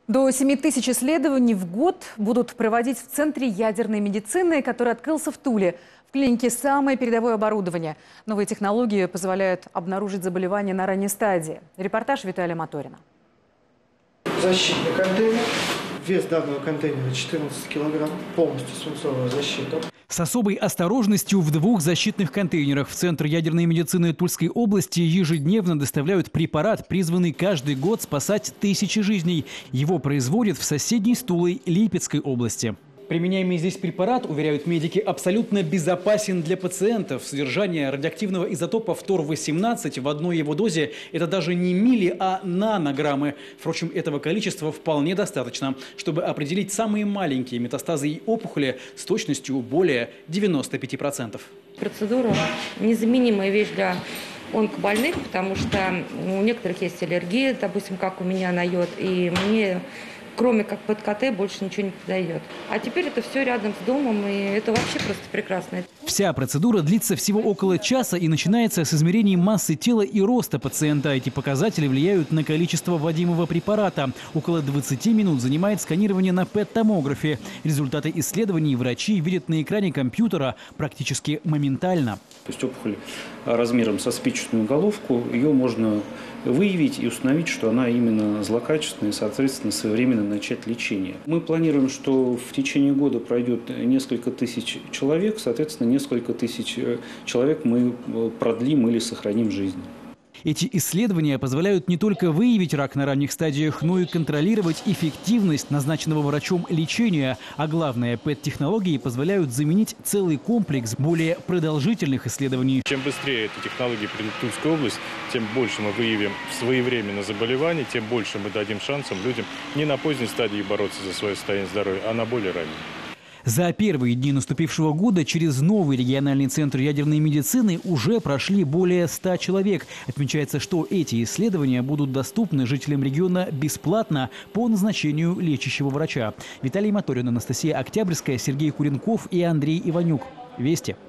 До 7 тысяч исследований в год будут проводить в Центре ядерной медицины, который открылся в Туле. В клинике самое передовое оборудование. Новые технологии позволяют обнаружить заболевания на ранней стадии. Репортаж Виталия Моторина. Защитный контейнер. Вес данного контейнера 14 килограмм. Полностью свинцовая защита. С особой осторожностью в 2 защитных контейнерах в Центр ядерной медицины Тульской области ежедневно доставляют препарат, призванный каждый год спасать тысячи жизней. Его производят в соседней с Тулой Липецкой области. Применяемый здесь препарат, уверяют медики, абсолютно безопасен для пациентов. Содержание радиоактивного изотопа фтор-18 в одной его дозе – это даже не милли, а нанограммы. Впрочем, этого количества вполне достаточно, чтобы определить самые маленькие метастазы и опухоли с точностью более 95%. Процедура – незаменимая вещь для онкобольных, потому что у некоторых есть аллергия, допустим, как у меня на йод, и мне, кроме как под КТ, больше ничего не подойдет. А теперь это все рядом с домом, и это вообще просто прекрасно. Вся процедура длится всего около часа и начинается с измерения массы тела и роста пациента. Эти показатели влияют на количество вводимого препарата. Около 20 минут занимает сканирование на ПЭТ-томографе. Результаты исследований врачи видят на экране компьютера практически моментально. То есть опухоль размером со спичечную головку, ее можно выявить и установить, что она именно злокачественная и, соответственно, своевременно начать лечение. Мы планируем, что в течение года пройдет несколько тысяч человек, соответственно, несколько тысяч человек мы продлим или сохраним жизнь. Эти исследования позволяют не только выявить рак на ранних стадиях, но и контролировать эффективность назначенного врачом лечения. А главное, ПЭТ-технологии позволяют заменить целый комплекс более продолжительных исследований. Чем быстрее эти технологии придут в Тульскую область, тем больше мы выявим своевременно заболевания, тем больше мы дадим шансам людям не на поздней стадии бороться за свое состояние здоровья, а на более ранней. За первые дни наступившего года через новый региональный центр ядерной медицины уже прошли более 100 человек. Отмечается, что эти исследования будут доступны жителям региона бесплатно по назначению лечащего врача. Виталий Моторин, Анастасия Октябрьская, Сергей Куренков и Андрей Иванюк. Вести.